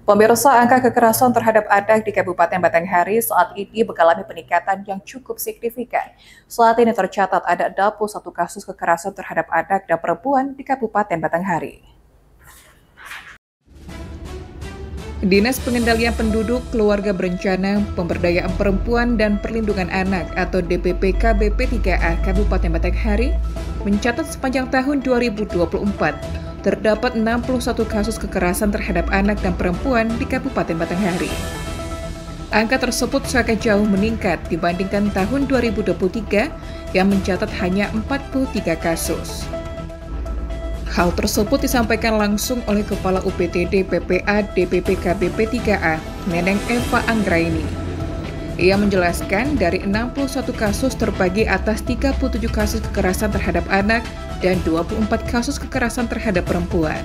Pemirsa, angka kekerasan terhadap anak di Kabupaten Batanghari saat ini mengalami peningkatan yang cukup signifikan. Saat ini tercatat ada 21 kasus kekerasan terhadap anak dan perempuan di Kabupaten Batanghari. Dinas Pengendalian Penduduk, Keluarga Berencana, Pemberdayaan Perempuan dan Perlindungan Anak atau DPP KBP 3A Kabupaten Batanghari mencatat sepanjang tahun 2024 terdapat 61 kasus kekerasan terhadap anak dan perempuan di Kabupaten Batanghari. Angka tersebut sangat jauh meningkat dibandingkan tahun 2023 yang mencatat hanya 43 kasus. Hal tersebut disampaikan langsung oleh Kepala UPTD PPA DPP KBP 3A, Neneng Eva Anggraini. Ia menjelaskan dari 61 kasus terbagi atas 37 kasus kekerasan terhadap anak dan 24 kasus kekerasan terhadap perempuan.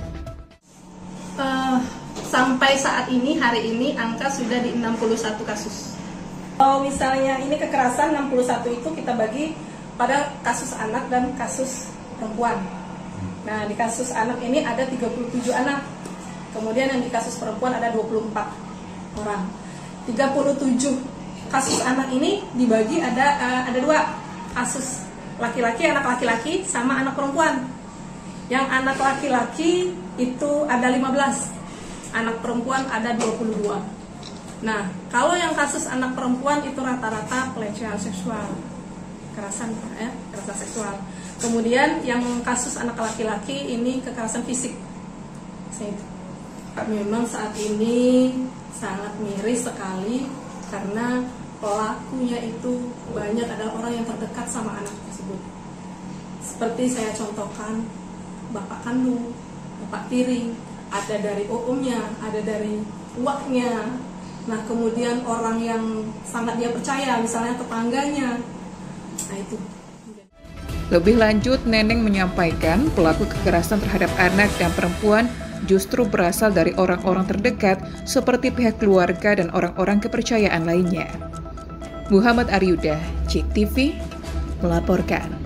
Sampai saat ini, hari ini, angka sudah di 61 kasus. Kalau misalnya ini kekerasan 61 itu kita bagi pada kasus anak dan kasus perempuan. Nah, di kasus anak ini ada 37 anak. Kemudian yang di kasus perempuan ada 24 orang. 37 kasus anak ini dibagi ada dua kasus laki-laki, anak laki-laki sama anak perempuan. Yang anak laki-laki itu ada 15, anak perempuan ada 22. Nah, kalau yang kasus anak perempuan itu rata-rata pelecehan seksual, kekerasan seksual. Kemudian yang kasus anak laki-laki ini kekerasan fisik. Memang saat ini sangat miris sekali karena pelakunya itu banyak adalah orang yang terdekat sama anak tersebut. Seperti saya contohkan, bapak kandung, bapak tiri, ada dari umnya, ada dari uaknya. Nah, kemudian orang yang sangat dia percaya, misalnya tetangganya. Nah, itu. Lebih lanjut, Neneng menyampaikan pelaku kekerasan terhadap anak dan perempuan justru berasal dari orang-orang terdekat seperti pihak keluarga dan orang-orang kepercayaan lainnya. Muhammad Aryuda, CIK TV, melaporkan.